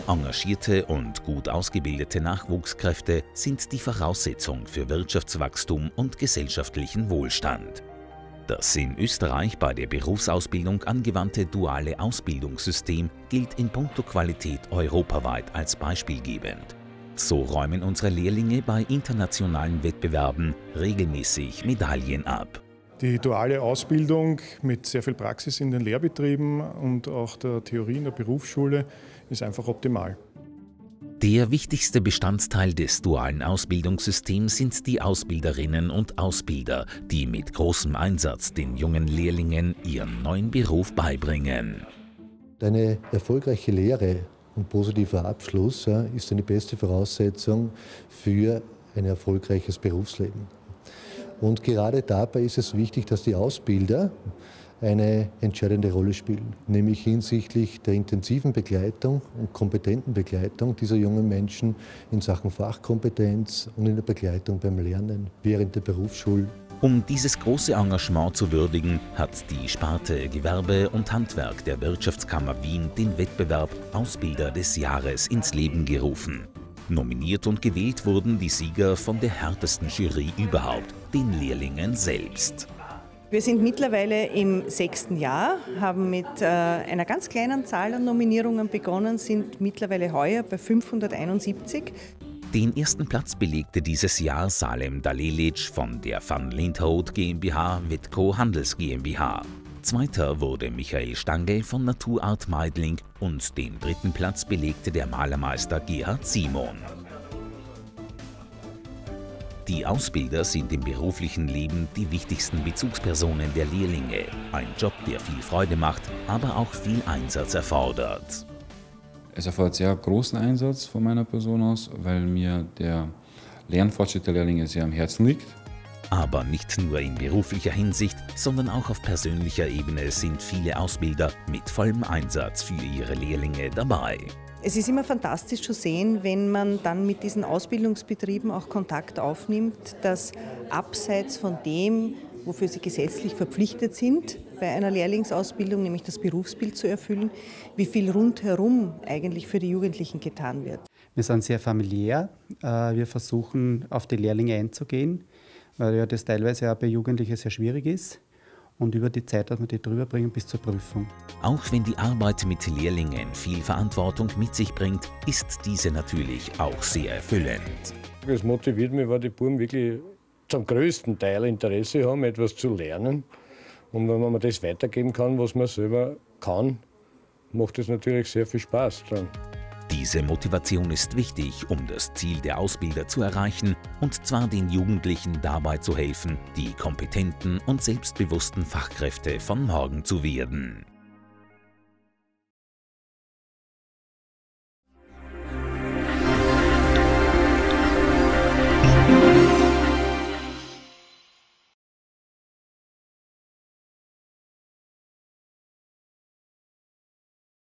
Engagierte und gut ausgebildete Nachwuchskräfte sind die Voraussetzung für Wirtschaftswachstum und gesellschaftlichen Wohlstand. Das in Österreich bei der Berufsausbildung angewandte duale Ausbildungssystem gilt in puncto Qualität europaweit als beispielgebend. So räumen unsere Lehrlinge bei internationalen Wettbewerben regelmäßig Medaillen ab. Die duale Ausbildung mit sehr viel Praxis in den Lehrbetrieben und auch der Theorie in der Berufsschule ist einfach optimal. Der wichtigste Bestandteil des dualen Ausbildungssystems sind die Ausbilderinnen und Ausbilder, die mit großem Einsatz den jungen Lehrlingen ihren neuen Beruf beibringen. Eine erfolgreiche Lehre und positiver Abschluss ist eine beste Voraussetzung für ein erfolgreiches Berufsleben. Und gerade dabei ist es wichtig, dass die Ausbilder eine entscheidende Rolle spielen, nämlich hinsichtlich der intensiven Begleitung und kompetenten Begleitung dieser jungen Menschen in Sachen Fachkompetenz und in der Begleitung beim Lernen während der Berufsschule. Um dieses große Engagement zu würdigen, hat die Sparte Gewerbe und Handwerk der Wirtschaftskammer Wien den Wettbewerb Ausbilder des Jahres ins Leben gerufen. Nominiert und gewählt wurden die Sieger von der härtesten Jury überhaupt, den Lehrlingen selbst. Wir sind mittlerweile im 6. Jahr, haben mit einer ganz kleinen Zahl an Nominierungen begonnen, sind mittlerweile heuer bei 571. Den ersten Platz belegte dieses Jahr Salem Dalelic von der Van Lindhout GmbH Witco Handels GmbH. Zweiter wurde Michael Stangl von Naturart Meidling und den dritten Platz belegte der Malermeister Gerhard Simon. Die Ausbilder sind im beruflichen Leben die wichtigsten Bezugspersonen der Lehrlinge. Ein Job, der viel Freude macht, aber auch viel Einsatz erfordert. Es erfordert sehr großen Einsatz von meiner Person aus, weil mir der Lernfortschritt der Lehrlinge sehr am Herzen liegt. Aber nicht nur in beruflicher Hinsicht, sondern auch auf persönlicher Ebene sind viele Ausbilder mit vollem Einsatz für ihre Lehrlinge dabei. Es ist immer fantastisch zu sehen, wenn man dann mit diesen Ausbildungsbetrieben auch Kontakt aufnimmt, dass abseits von dem, wofür sie gesetzlich verpflichtet sind, bei einer Lehrlingsausbildung, nämlich das Berufsbild zu erfüllen, wie viel rundherum eigentlich für die Jugendlichen getan wird. Wir sind sehr familiär. Wir versuchen, auf die Lehrlinge einzugehen, weil ja das teilweise auch bei Jugendlichen sehr schwierig ist. Und über die Zeit, dass wir die drüber bringen bis zur Prüfung. Auch wenn die Arbeit mit Lehrlingen viel Verantwortung mit sich bringt, ist diese natürlich auch sehr erfüllend. Es motiviert mich, weil die Buben wirklich zum größten Teil Interesse haben, etwas zu lernen. Und wenn man das weitergeben kann, was man selber kann, macht es natürlich sehr viel Spaß dran. Diese Motivation ist wichtig, um das Ziel der Ausbilder zu erreichen, und zwar den Jugendlichen dabei zu helfen, die kompetenten und selbstbewussten Fachkräfte von morgen zu werden.